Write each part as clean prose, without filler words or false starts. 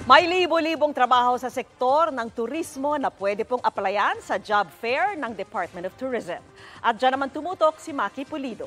May libo-libong trabaho sa sektor ng turismo na pwede pong applyan sa job fair ng Department of Tourism. At dyan naman tumutok si Maki Pulido.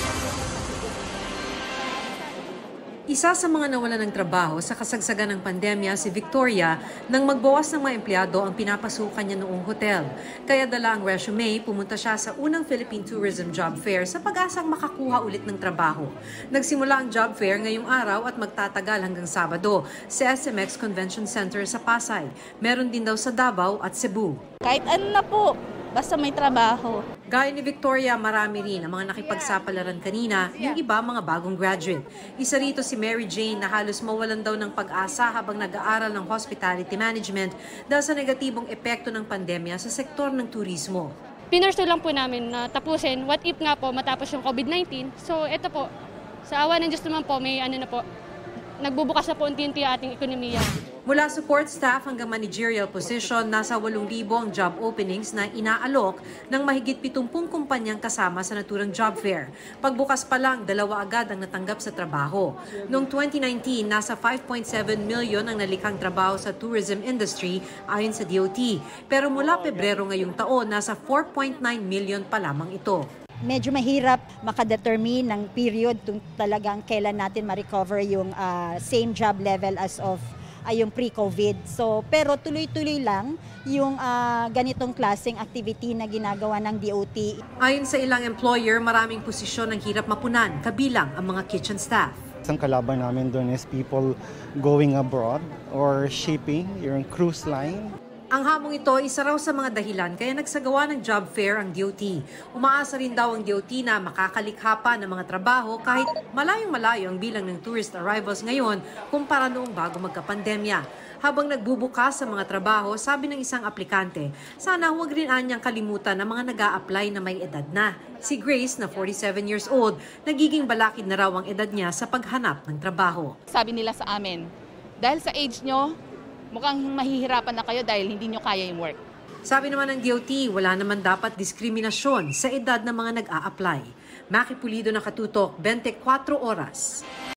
Isa sa mga nawalan ng trabaho sa kasagsagan ng pandemya si Victoria nang magbawas ng mga empleyado ang pinapasukan niya noong hotel. Kaya dala ang resume, pumunta siya sa unang Philippine Tourism Job Fair sa pag-asang makakuha ulit ng trabaho. Nagsimula ang job fair ngayong araw at magtatagal hanggang Sabado sa SMX Convention Center sa Pasay. Meron din daw sa Davao at Cebu. Kahit ano na po, basta may trabaho. Gaya ni Victoria, marami rin ang mga nakipagsapalaran kanina, yung iba mga bagong graduate. Isa rito si Mary Jane na halos mawalan daw ng pag-asa habang nag-aaral ng hospitality management dahil sa negatibong epekto ng pandemya sa sektor ng turismo. Pinursu lang po namin na tapusin, what if nga po matapos yung COVID-19. So ito po, sa awa ng Diyos naman po, may nagbubukas na po unti-unti ating ekonomiya. Mula support staff hanggang managerial position, nasa 8,000 ang job openings na inaalok ng mahigit 70 kumpanyang kasama sa naturang job fair. Pagbukas pa lang, 2 agad ang natanggap sa trabaho. Noong 2019, nasa 5.7 million ang nalikhang trabaho sa tourism industry ayon sa DOT. Pero mula Pebrero ngayong taon, nasa 4.9 million pa lamang ito. Medyo mahirap makadetermine ng period kung talagang kailan natin ma-recover yung same job level as of yung pre-COVID. So, pero tuloy-tuloy lang yung ganitong klaseng activity na ginagawa ng DOT. Ayon sa ilang employer, maraming posisyon ang hirap mapunan, kabilang ang mga kitchen staff. Isang kalaban namin doon is people going abroad or shipping, yung cruise line. Ang hamong ito, isa raw sa mga dahilan kaya nagsagawa ng job fair ang DOT. Umaasa rin daw ang DOT na makakalikha pa ng mga trabaho kahit malayong-malayo ang bilang ng tourist arrivals ngayon kumpara noong bago magkapandemya. Habang nagbubukas sa mga trabaho, sabi ng isang aplikante, sana huwag rin anyang kalimutan ang mga nag-a-apply na may edad na. Si Grace, na 47 years old, nagiging balakid na raw ang edad niya sa paghanap ng trabaho. Sabi nila sa amin, dahil sa age nyo, mukhang mahihirapan na kayo dahil hindi nyo kaya yung work. Sabi naman ng DOT, wala naman dapat diskriminasyon sa edad ng mga nag-a-apply. Maki Pulido, Nakatutok, 24 Oras.